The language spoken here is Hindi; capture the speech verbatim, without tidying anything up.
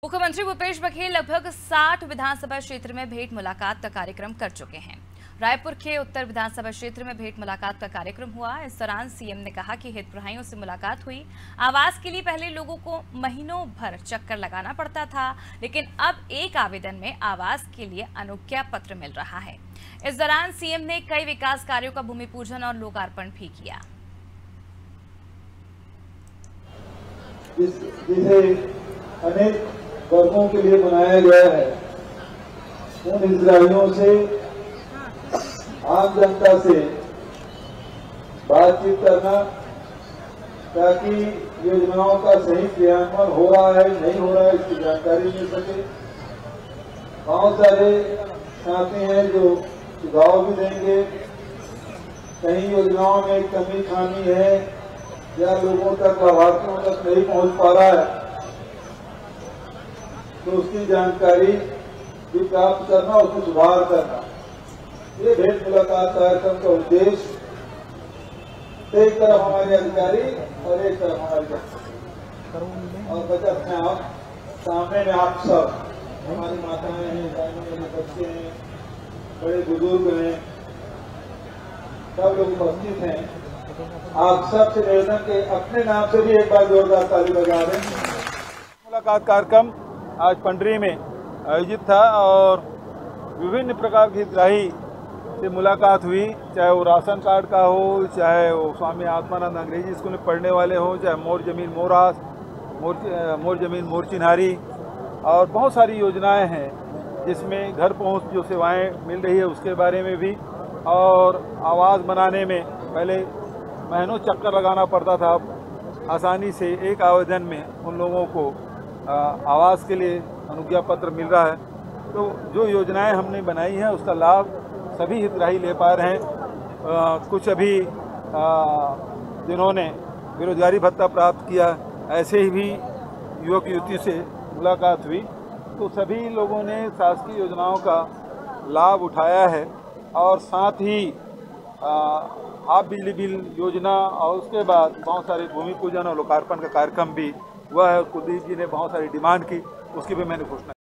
मुख्यमंत्री भूपेश बघेल लगभग साठ विधानसभा क्षेत्र में भेंट मुलाकात का कार्यक्रम कर चुके हैं। रायपुर के उत्तर विधानसभा क्षेत्र में भेंट मुलाकात का कार्यक्रम हुआ। इस दौरान सीएम ने कहा कि हितग्राहियों से मुलाकात हुई। आवास के लिए पहले लोगों को महीनों भर चक्कर लगाना पड़ता था, लेकिन अब एक आवेदन में आवास के लिए अनुज्ञा पत्र मिल रहा है। इस दौरान सीएम ने कई विकास कार्यों का भूमि पूजन और लोकार्पण भी किया। जिसे अनेक वर्गों के लिए बनाया गया है, उन हितग्राहियों से, आम जनता से बातचीत करना ताकि योजनाओं का सही क्रियान्वयन हो रहा है नहीं हो रहा है इसकी जानकारी मिल सके। बहुत सारे साथी हैं जो सुझाव भी देंगे, कहीं योजनाओं में कमी खामी है या लोगों तक लाभार्थियों तक नहीं पहुंच पा रहा है, तो उसकी जानकारी भी प्राप्त करना, उसमें सुधार करना। ये भेंट मुलाकात कार्यक्रम का उद्देश्य एक तरफ हमारे अधिकारी और एक तरफ हमारी जनता और बचत में आप सामने में आप सब, हमारी माताएं हैं, बहनें हैं, बच्चे हैं, बड़े बुजुर्ग हैं, सब लोग उपस्थित हैं। आप सबसे निवेदन के अपने नाम से भी एक बार जोरदार ताली बजा दें। मुलाकात कार्यक्रम आज पंडरी में आयोजित था और विभिन्न प्रकार के हितग्राही से मुलाकात हुई, चाहे वो राशन कार्ड का हो, चाहे वो स्वामी आत्मानंद अंग्रेजी स्कूल में पढ़ने वाले हों, चाहे मोर जमीन मोर आस, मोर मोर जमीन मोर चिन्हारी, और बहुत सारी योजनाएं हैं जिसमें घर पहुंच जो सेवाएं मिल रही है उसके बारे में भी, और आवास बनाने में पहले महीनों चक्कर लगाना पड़ता था, आसानी से एक आवेदन में उन लोगों को आवास के लिए अनुज्ञा पत्र मिल रहा है। तो जो योजनाएं हमने बनाई हैं उसका लाभ सभी हितग्राही ले पा रहे हैं। आ, कुछ अभी आ, जिन्होंने बेरोजगारी भत्ता प्राप्त किया, ऐसे ही भी युवक युवती से मुलाकात हुई, तो सभी लोगों ने शासकीय योजनाओं का लाभ उठाया है। और साथ ही हाफ बिजली बिल योजना और उसके बाद बहुत सारे भूमि पूजन और लोकार्पण का कार्यक्रम भी हुआ है। कुलदीप जी ने बहुत सारी डिमांड की, उसकी भी मैंने घोषणा